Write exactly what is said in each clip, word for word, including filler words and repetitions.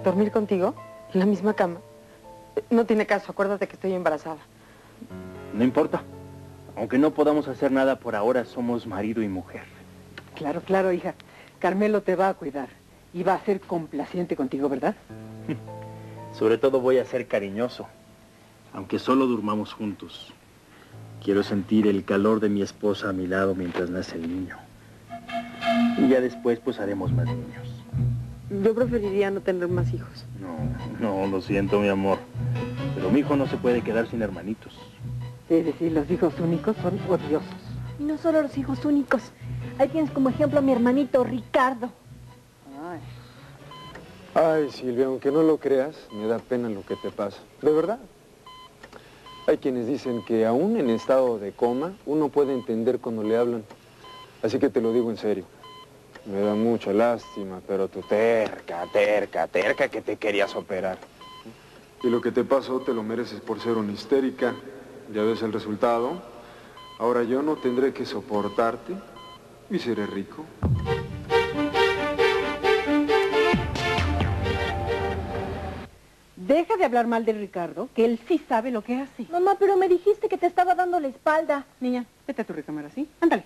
¿Dormir contigo? ¿En la misma cama? No tiene caso, acuérdate que estoy embarazada. No importa. Aunque no podamos hacer nada por ahora, somos marido y mujer. Claro, claro, hija. Carmelo te va a cuidar y va a ser complaciente contigo, ¿verdad? Sobre todo voy a ser cariñoso, aunque solo durmamos juntos. Quiero sentir el calor de mi esposa a mi lado mientras nace el niño. Y ya después, pues, haremos más niños. Yo preferiría no tener más hijos. No, no, lo siento, mi amor. Pero mi hijo no se puede quedar sin hermanitos. Es decir, los hijos únicos son odiosos. Y no solo los hijos únicos. Ahí tienes como ejemplo a mi hermanito Ricardo. Ay. Ay, Silvia, aunque no lo creas, me da pena lo que te pasa. De verdad. Hay quienes dicen que aún en estado de coma, uno puede entender cuando le hablan. Así que te lo digo en serio. Me da mucha lástima, pero tú terca, terca, terca que te querías operar. Y lo que te pasó te lo mereces por ser una histérica. Ya ves el resultado. Ahora yo no tendré que soportarte y seré rico. Deja de hablar mal de Ricardo, que él sí sabe lo que hace. Mamá, pero me dijiste que te estaba dando la espalda. Niña, vete a tu recámara, ¿sí? Ándale.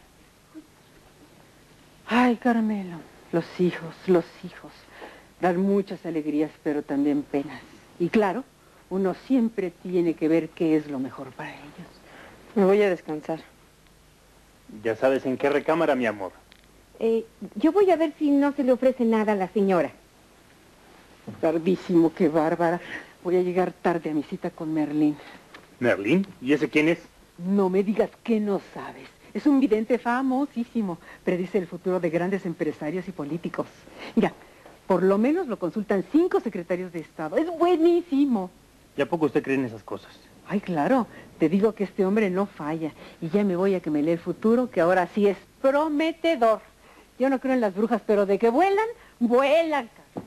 Ay, Carmelo, los hijos, los hijos. Dan muchas alegrías, pero también penas. Y claro, uno siempre tiene que ver qué es lo mejor para ellos. Me voy a descansar. Ya sabes en qué recámara, mi amor. Eh, yo voy a ver si no se le ofrece nada a la señora. Tardísimo, qué bárbara. Voy a llegar tarde a mi cita con Merlín. ¿Merlín? ¿Y ese quién es? No me digas que no sabes. Es un vidente famosísimo. Predice el futuro de grandes empresarios y políticos. Mira, por lo menos lo consultan cinco secretarios de Estado. Es buenísimo. ¿Y a poco usted cree en esas cosas? Ay, claro. Te digo que este hombre no falla. Y ya me voy a que me lee el futuro, que ahora sí es prometedor. Yo no creo en las brujas, pero de que vuelan, vuelan.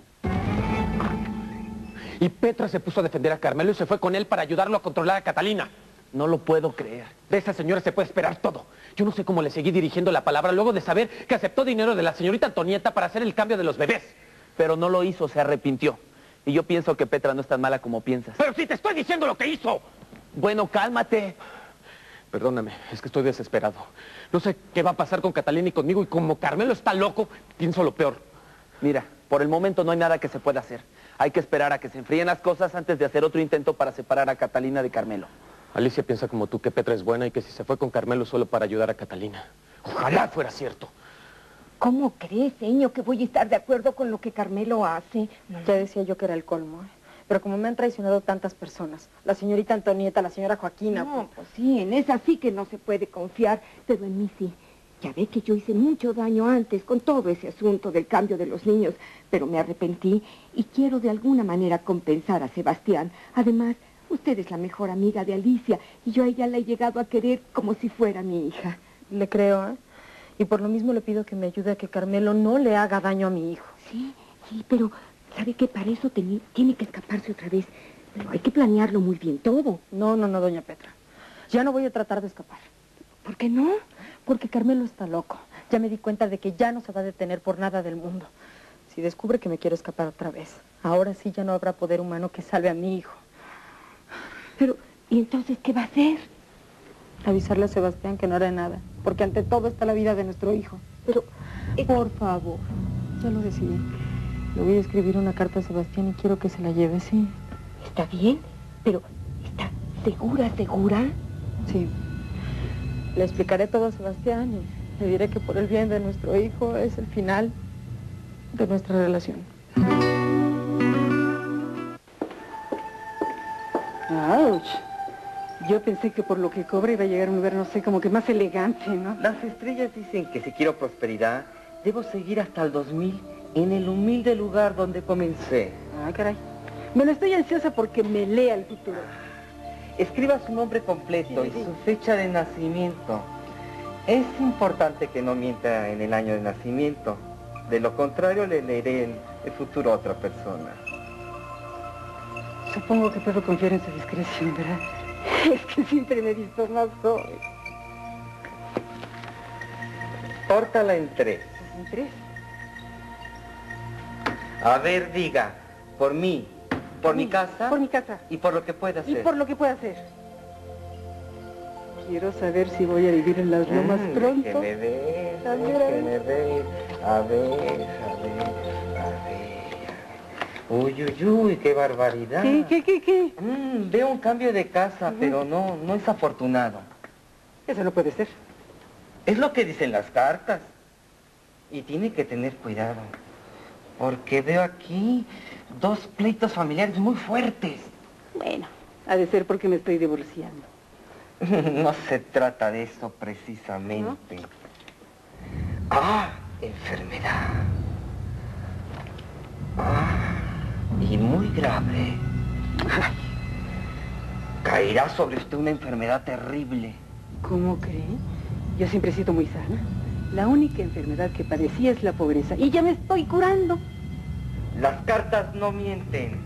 Y Petra se puso a defender a Carmelo y se fue con él para ayudarlo a controlar a Catalina. No lo puedo creer. De esa señora se puede esperar todo. Yo no sé cómo le seguí dirigiendo la palabra luego de saber que aceptó dinero de la señorita Antonieta para hacer el cambio de los bebés. Pero no lo hizo, se arrepintió. Y yo pienso que Petra no es tan mala como piensas. ¡Pero sí te estoy diciendo lo que hizo! Bueno, cálmate. Perdóname, es que estoy desesperado. No sé qué va a pasar con Catalina y conmigo, y como Carmelo está loco, pienso lo peor. Mira, por el momento no hay nada que se pueda hacer. Hay que esperar a que se enfríen las cosas antes de hacer otro intento para separar a Catalina de Carmelo. Alicia piensa como tú que Petra es buena y que si se fue con Carmelo solo para ayudar a Catalina. Ojalá fuera cierto. ¿Cómo crees, señor, que voy a estar de acuerdo con lo que Carmelo hace? Ya decía yo que era el colmo, ¿eh? Pero como me han traicionado tantas personas, la señorita Antonieta, la señora Joaquina... No, pues sí, en esa sí que no se puede confiar, pero en mí sí. Ya ve que yo hice mucho daño antes con todo ese asunto del cambio de los niños, pero me arrepentí y quiero de alguna manera compensar a Sebastián. Además, usted es la mejor amiga de Alicia y yo a ella la he llegado a querer como si fuera mi hija. Le creo, ¿eh? Y por lo mismo le pido que me ayude a que Carmelo no le haga daño a mi hijo. Sí, sí, pero ¿sabe qué? Para eso tiene, tiene que escaparse otra vez. Pero hay que planearlo muy bien todo. No, no, no, doña Petra. Ya no voy a tratar de escapar. ¿Por qué no? Porque Carmelo está loco. Ya me di cuenta de que ya no se va a detener por nada del mundo. Si descubre que me quiero escapar otra vez, ahora sí ya no habrá poder humano que salve a mi hijo. Pero, ¿y entonces qué va a hacer? Avisarle a Sebastián que no hará nada, porque ante todo está la vida de nuestro hijo. Pero, eh, por favor, ya lo decidí. Le voy a escribir una carta a Sebastián y quiero que se la lleve, ¿sí? Está bien, pero ¿está segura, segura? Sí. Le explicaré todo a Sebastián y le diré que por el bien de nuestro hijo es el final de nuestra relación. ¡Auch! Yo pensé que por lo que cobra iba a llegar a un lugar, no sé, como que más elegante, ¿no? Las estrellas dicen que si quiero prosperidad, debo seguir hasta el dos mil en el humilde lugar donde comencé. Ay, caray. Bueno, estoy ansiosa porque me lea el futuro. Escriba su nombre completo Sí, sí, y sí. su fecha de nacimiento. Es importante que no mienta en el año de nacimiento. De lo contrario, le leeré el, el futuro a otra persona. Supongo que puedo confiar en su discreción, ¿verdad? Es que siempre me he visto más soy. Córtala en tres. ¿En tres? A ver, diga, Por mí, por mi casa. Por mi casa. Y por lo que pueda hacer. Y por lo que pueda hacer. Quiero saber si voy a vivir en las lomas Mm, pronto. déjeme ver, A ver, a ver. déjeme ver. A ver, a ver, a ver. Uy, uy, uy, qué barbaridad. ¿Qué, qué, qué, qué? Mm, veo un cambio de casa, Ujú. pero no, no es afortunado. Eso no puede ser. Es lo que dicen las cartas. Y tiene que tener cuidado. Porque veo aquí dos pleitos familiares muy fuertes. Bueno, ha de ser porque me estoy divorciando. No se trata de eso precisamente. Ah, enfermedad. Ah, y muy grave. Ay, caerá sobre usted una enfermedad terrible. ¿Cómo cree? Yo siempre he sido muy sana. La única enfermedad que padecía es la pobreza. Y ya me estoy curando. Las cartas no mienten.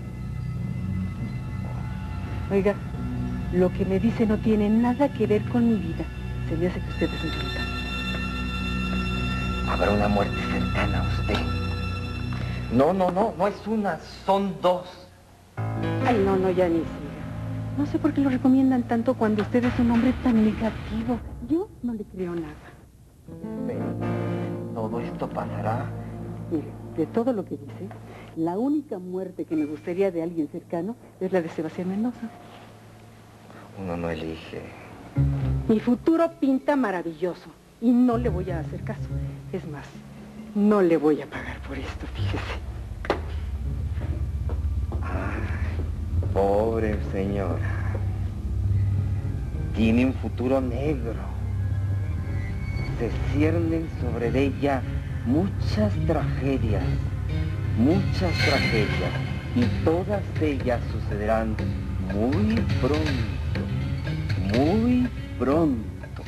Oiga, lo que me dice no tiene nada que ver con mi vida. Se me hace que usted es un charlatán. Habrá una muerte cercana a usted. No, no, no, no es una, son dos. Ay, no, no, ya ni siga. No sé por qué lo recomiendan tanto cuando usted es un hombre tan negativo. Yo no le creo nada. Ven, todo esto pasará. Mire, de todo lo que dice, la única muerte que me gustaría de alguien cercano es la de Sebastián Mendoza. Uno no elige. Mi futuro pinta maravilloso y no le voy a hacer caso. Es más, no le voy a pagar por esto, fíjese. Ay, pobre señora. Tiene un futuro negro. Se ciernen sobre ella muchas tragedias, muchas tragedias, y todas ellas sucederán muy pronto, muy pronto.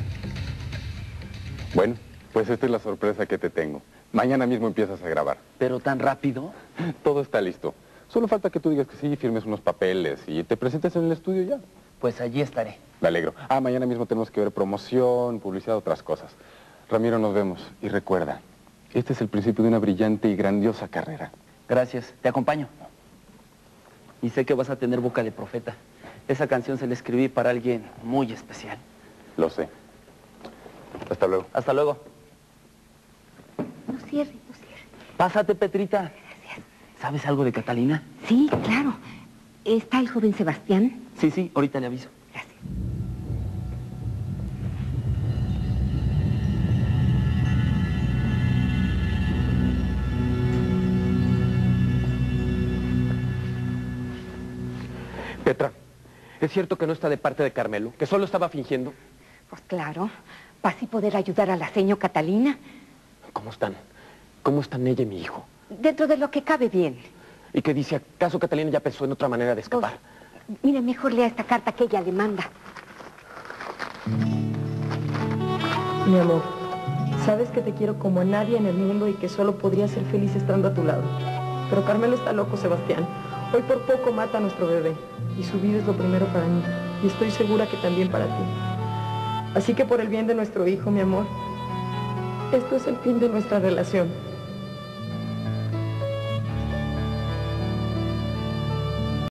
Bueno, pues esta es la sorpresa que te tengo. Mañana mismo empiezas a grabar. ¿Pero tan rápido? Todo está listo. Solo falta que tú digas que sí, firmes unos papeles y te presentes en el estudio ya. Pues allí estaré. Me alegro. Ah, mañana mismo tenemos que ver promoción, publicidad, otras cosas. Ramiro, nos vemos. Y recuerda, este es el principio de una brillante y grandiosa carrera. Gracias, te acompaño. Y sé que vas a tener boca de profeta. Esa canción se la escribí para alguien muy especial. Lo sé. Hasta luego. Hasta luego. No cierre, no cierre. Pásate, Petrita. Gracias. ¿Sabes algo de Catalina? Sí, claro. ¿Está el joven Sebastián? Sí, sí, ahorita le aviso. Gracias. Petra, ¿es cierto que no está de parte de Carmelo? ¿Que solo estaba fingiendo? Pues claro, para así poder ayudar a la seño Catalina. ¿Cómo están? ¿Cómo están ella y mi hijo? Dentro de lo que cabe bien. ¿Y qué dice? ¿Acaso Catalina ya pensó en otra manera de escapar? Pues, mire, mejor lea esta carta que ella le manda. Mi amor, sabes que te quiero como a nadie en el mundo y que solo podría ser feliz estando a tu lado. Pero Carmelo está loco, Sebastián. Hoy por poco mata a nuestro bebé. Y su vida es lo primero para mí. Y estoy segura que también para ti. Así que por el bien de nuestro hijo, mi amor, esto es el fin de nuestra relación.